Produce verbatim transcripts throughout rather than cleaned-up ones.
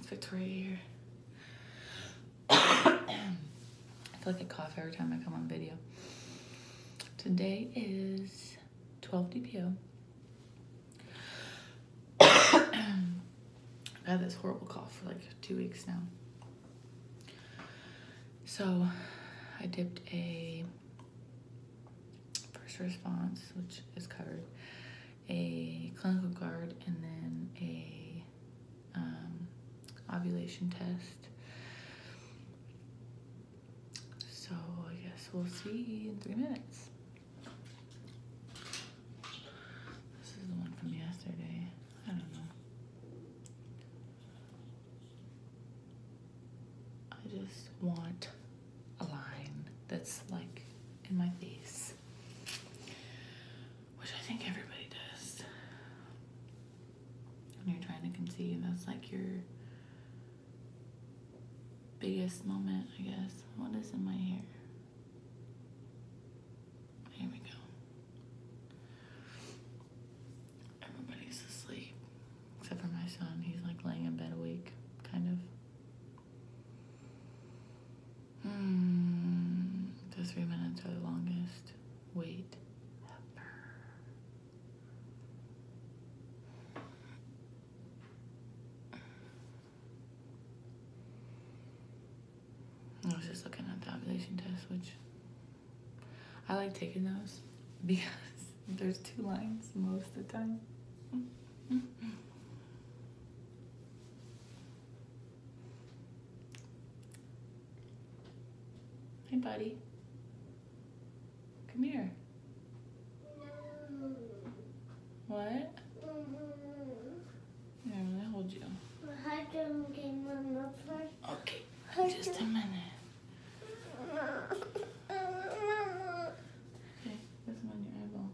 Victoria here. I feel like I cough every time I come on video. Today is twelve D P O. I've had this horrible cough for like two weeks now. So I dipped a first response, which is covered, a clinical guard, and then a um, ovulation test. So I guess we'll see in three minutes. This is the one from yesterday. I don't know. I just want a line that's like in my face, which I think everybody does. When you're trying to conceive, that's like your biggest moment, I guess. What is in my hair? Here we go. Everybody's asleep, except for my son. He's like laying in bed awake, kind of. Hmm. The three minutes are the longest wait ever. I was just looking at the ovulation test, which I like taking those because there's two lines most of the time. Hey, buddy. Come here. No. What? Mm-hmm. Here, let me hold you. How do I get Mama first? Okay, just a minute. Okay, this one on your eyeball.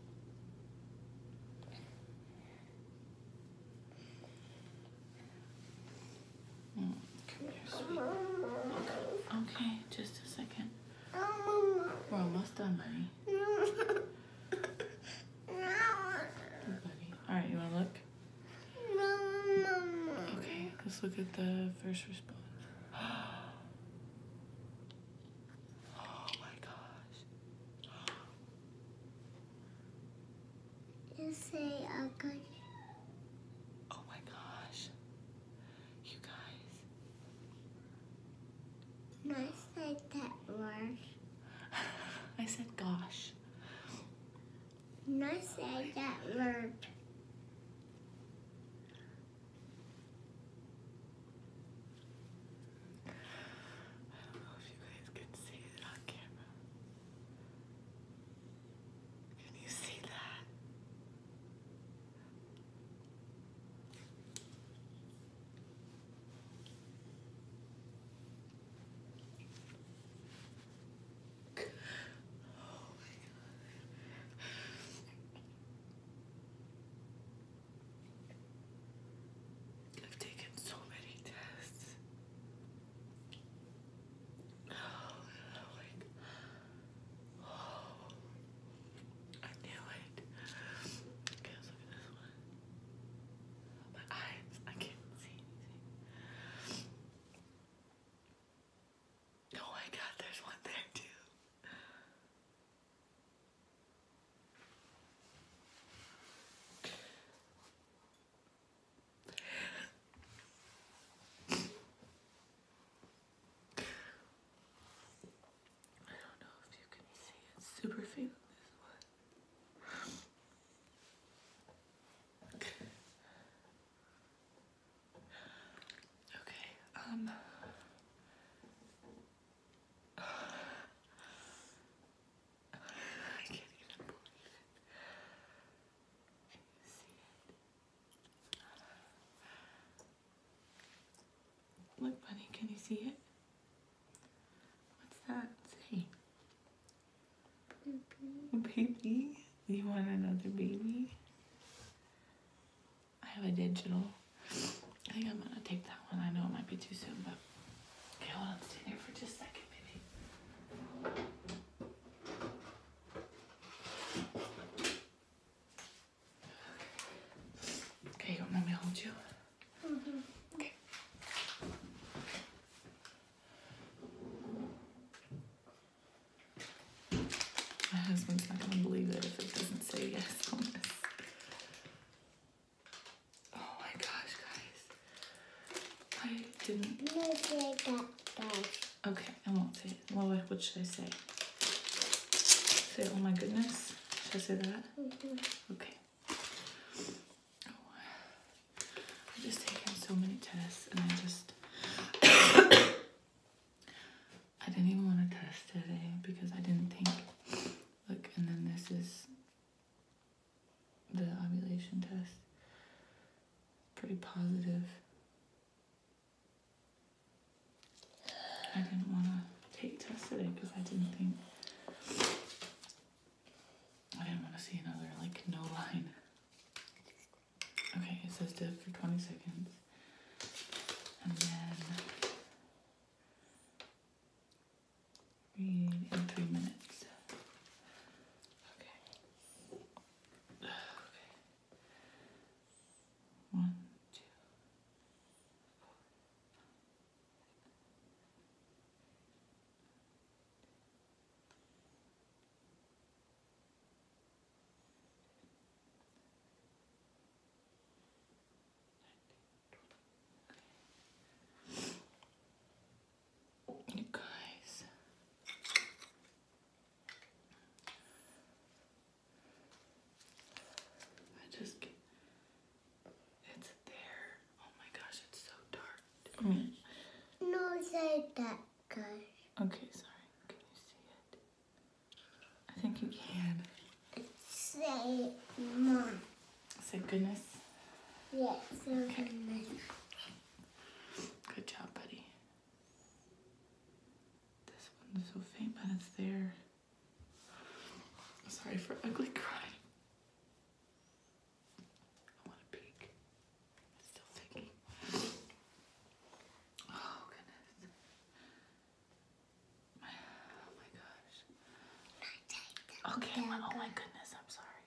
Mm, come here, sweet. Okay, okay, just a second. We're almost done, buddy. Good, buddy. All right, you want to look? Okay, let's look at the first response. Oh my gosh. You say a good. Oh my gosh. You guys. I said that word. I said gosh. I said that word. I don't know if you guys can see it on camera. Can you see that? Oh my god. I've taken so many tests. Oh, like, oh, I knew it. Okay, let's look at this one. My eyes, I can't see anything. Oh my god, there's one there too. I don't know if you can see it. Super faint on this one. Okay, um. I can't even believe it. Can you see it? Look, buddy, can you see it? What's that say? Baby? You want another baby? I have a digital. I think I'm gonna take that one. I know it might be too soon, but okay, hold on, stay there for just a second, baby. Okay, you want me to hold you? Mm-hmm. Okay. didn't. No, say that, guys. Okay, I won't say it. Well, what, what should I say? Say, oh my goodness. Should I say that? Mm-hmm. Okay. Oh, I've just taken so many tests, and I just. I didn't even want to test today because I didn't think. Look, and then this is the ovulation test. Pretty positive. I didn't want to take tests today because I didn't think. I didn't want to see another, like, no line. Okay, it says dip for twenty seconds. And then read in three minutes. Okay. Okay. One, two, you guys. I just get, it's there. Oh my gosh, it's so dark. I mean, No, say that, guys. okay, sorry. Can you see it? I think you can. Say mom. Say goodness. Yes, so Okay. goodness. Good job, buddy. This one's so faint, but it's there. Sorry for ugly crying. I want to peek. It's still thinking. Oh, goodness. My, oh, my gosh. Okay, well, oh, my goodness. I'm sorry.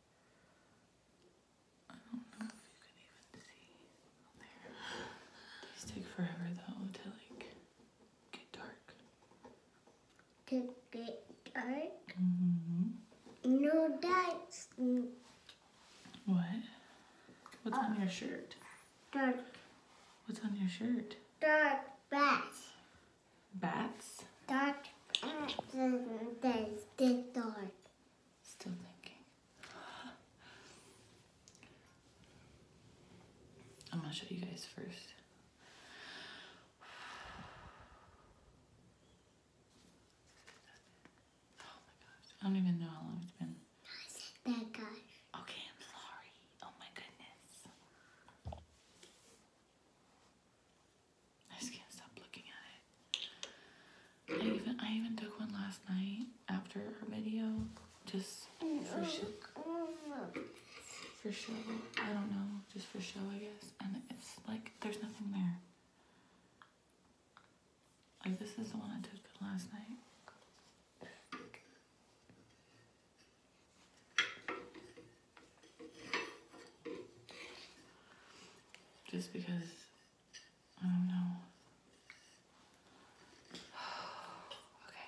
I don't know if you can even see. Oh, there. These take forever, though, to, like, get dark. To get dark. Mm-hmm. No, that's What? What's on your shirt? dark. What's on your shirt? Dark bats. Bats? Dark bats. That's the dark. Still thinking. I'm gonna show you guys first. Oh my gosh. I don't even know how long it's been. That guy. Okay, I'm sorry. Oh my goodness. I just can't stop looking at it. I even I even took one last night after our video. Just for show. For show. I don't know. Just for show, I guess. And it's like there's nothing there. Like this is the one I took last night. Just because, I don't know. Okay.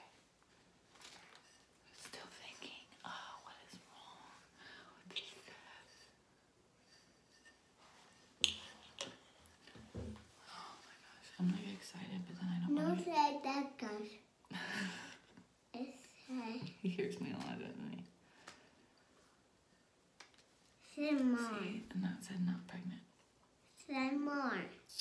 Still thinking, oh, what is wrong with these guys? Oh my gosh, I'm like excited, but then I don't No, want to. say that guy. It's say. He hears me a lot, doesn't he? Say more. See, and that said not pregnant. Say more.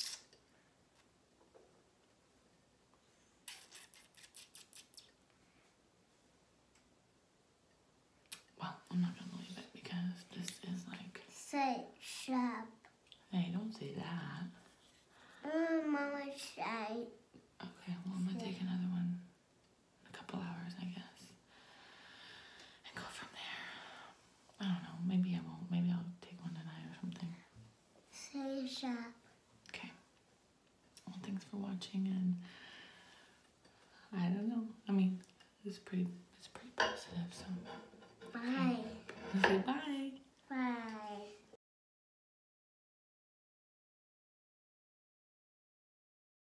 Well, I'm not gonna believe it because this is like, Say sharp. hey, don't say that. Oh, Mama say. Okay, well, I'm gonna take another one in a couple hours, I guess, and go from there. I don't know. Maybe I won't. Maybe I'll take one tonight or something. Say sharp. Okay. Well, thanks for watching, and I don't know. I mean, it's pretty. It's pretty positive. So. Bye. Say bye.